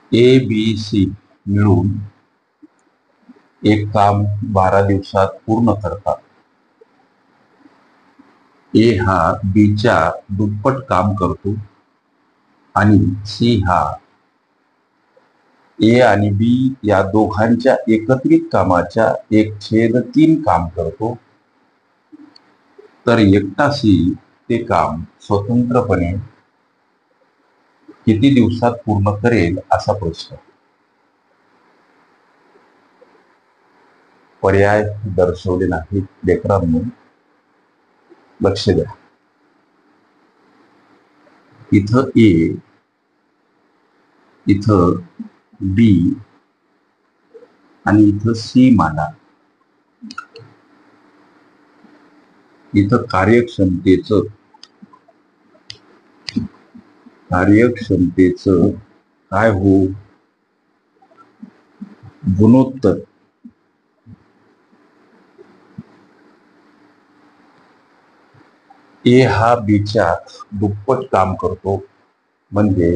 A B C मिळून एक काम 12 दिवसात पूर्ण करतात. ए हा बीच्या दुप्पट काम करतो आणि सी हा ए आणि बी या दोघांच्या एकत्रित कामाच्या 1/3 काम करतो. तर एकटा सी ते काम स्वतंत्रपणे किती दिवसात पूर्ण करेल असा प्रश्न. पर्याय दर्शवले नाहीत लेकरांनो, लक्ष द्या. इथं ए, इथं बी आणि इथं सी मांडा. इथं कार्यक्षमतेचं काय हो, गुणोत्तर. ए हा बीच्या दुप्पट काम करतो, म्हणजे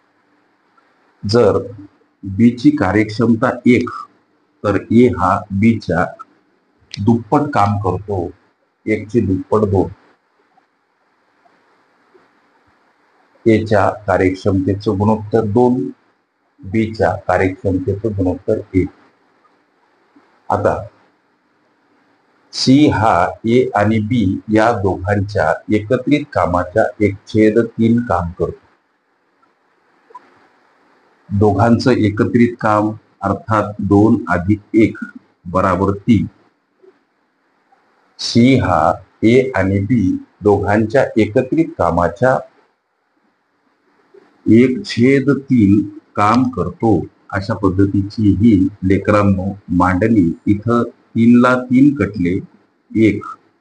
जर बीची कार्यक्षमता 1 तर ए हा बीच्या दुप्पट काम करतो, 1 ची दुप्पट 2. एच्या कार्यक्षमतेचं गुणोत्तर 2, बीच्या कार्यक्षमतेचं गुणोत्तर 1. आता सी हा ए आणि बी या दोघांच्या एकत्रित कामाच्या 1/3 काम करतो. दोघांचं एकत्रित काम अर्थात 2 + 1 = 3. सी हा ए आणि बी दोघांच्या एकत्रित कामाच्या 1/3 काम करतो. अशा पद्धतीची ही लेकरांनो मांडणी. इथं 3 ला 3 कटले 1.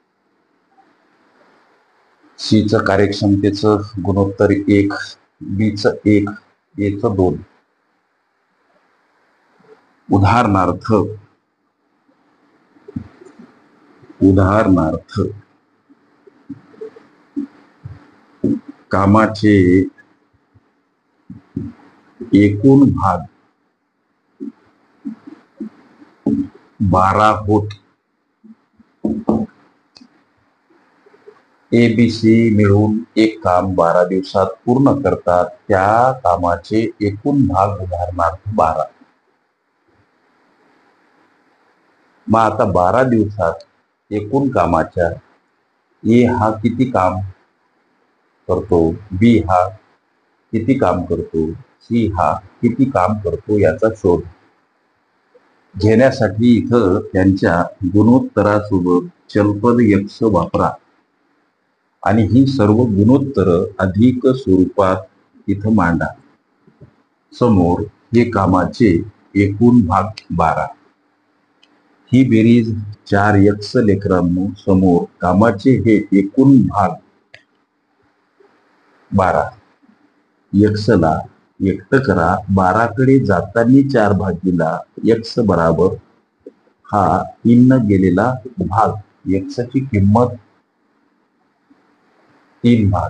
सीचं कार्यक्षमतेचं गुणोत्तर 1, बीचं 1, एचं 2. उदाहरणार्थ कामाचे एकूण भाग 12 होत. ए बी सी मिळून एक काम 12 दिवसात पूर्ण करतात. त्या कामाचे एकूण भाग उदाहरणार्थ 12. मग आता 12 दिवसात एकूण कामाच्या ए हा किती काम करतो, बी हा किती काम करतो, सी हा किती काम करतो याचा शोध घेण्यासाठी इथं त्यांच्या गुणोत्तरासोबत चलपद x वापरा आणि ही सर्व गुणोत्तर अधिक स्वरूपात इथं मांडा. समोर हे कामाचे एकूण भाग 12. ही बेरीज 4x लेकरांनो. समोर कामाचे हे एकूण भाग 12. x ला एकटं करा. 12 कडे जाताना 4 भागीला x बराबर हा 3 न गेलेला भाग. x ची किंमत 3 भाग.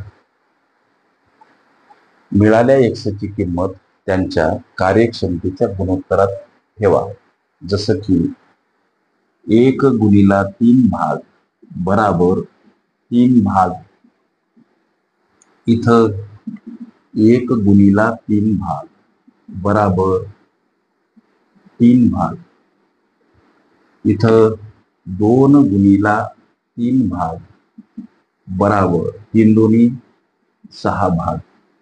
मिळाल्या x ची किंमत त्यांच्या कार्यक्षमतेच्या गुणोत्तरात ठेवा. जसं की 1 × 3 भाग बराबर 3 भाग. इथं 1 × 3 भाग बराबर 3 भाग. इथं 2 × 3 भाग बराबर 3 दोन्ही 6 भाग.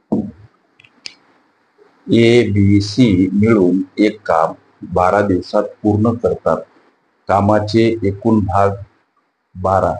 ए बी सी मिळून एक काम 12 दिवसात पूर्ण करतात. कामाचे एकूण भाग 12.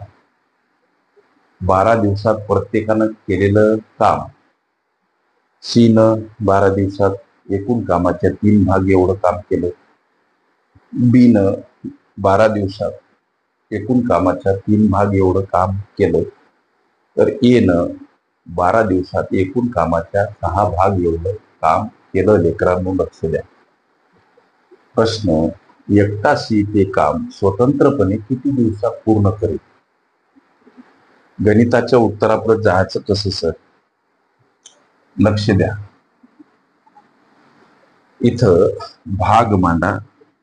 12 दिवसात प्रत्येकानं केलेलं काम. सी न 12 दिवसात एकूण कामाच्या 3 भाग एवढं काम केलं. बी न 12 दिवसात एकूण कामाच्या 3 भाग एवढं काम केलं. तर ए न 12 दिवसात एकूण कामाच्या 6 भाग एवढं काम केलं. लेकरांनो लक्ष द्या. प्रश्न, एकटा सी ते काम स्वतंत्रपणे किती दिवसात पूर्ण करेल? गणिताच्या उत्तराप्रत जायचं कसं सर? लक्ष द्या. इथं भाग मांडा,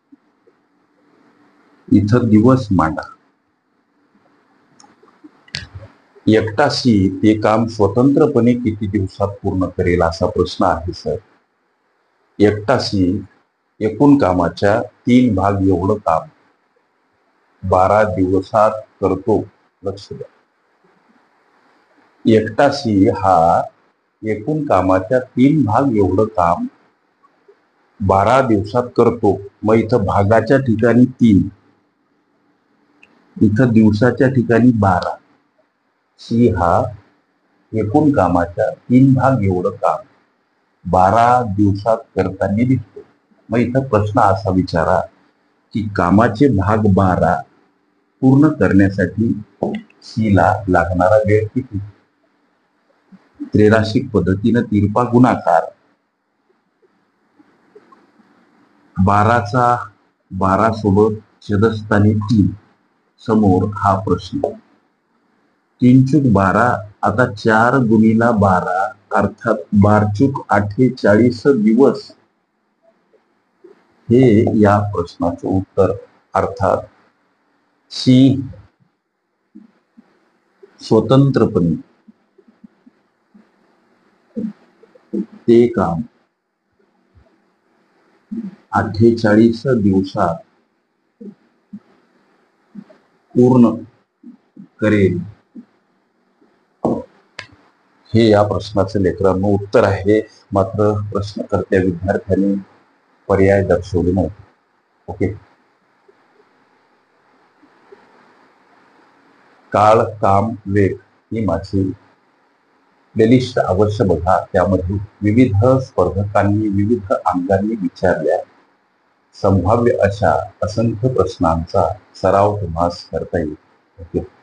इथं दिवस मांडा. एकटा सी ते काम स्वतंत्रपणे किती दिवसात पूर्ण करेल असा प्रश्न आहे सर. एकटा सी एकूण कामाच्या 3 भाग एवढं काम 12 दिवसात करतो. लक्ष द्या. एकटा सी हा एकूण कामाच्या 3 भाग एवढं काम 12 दिवसात करतो. मग इथं भागाच्या ठिकाणी 3, इथं दिवसाच्या ठिकाणी 12. सी हा एकूण कामाच्या 3 भाग एवढं काम 12 दिवसात करताना दिसतो. मग इथं प्रश्न असा विचारा की कामाचे भाग 12 पूर्ण करण्यासाठी सी ला लागणारा वेळ किती. त्रैराशिक पद्धतीनं तिरपा गुणाकार 12चा 12 सोबत छेदस्थानी 3 समोर हा प्रश्न. 3×12 आता 4 गुणिला 12 अर्थात 12×48 दिवस हे या प्रश्नाचं उत्तर. अर्थात सी स्वतंत्रपणे ते काम 48 दिवसात पूर्ण करेल हे या प्रश्नाचं लेकरांनो उत्तर आहे. मात्र प्रश्नकर्त्या विद्यार्थ्यांनी पर्याय दर्शवले नाही. ओके. काळ, काम, वेग ही माझी प्लेलिस्ट अवश्य बघा. त्यामध्ये विविध स्पर्धकांनी विविध अंगांनी विचारल्या संभाव्य अशा असंख्य प्रश्नांचा सराव तुम्हास करता येईल. ओके.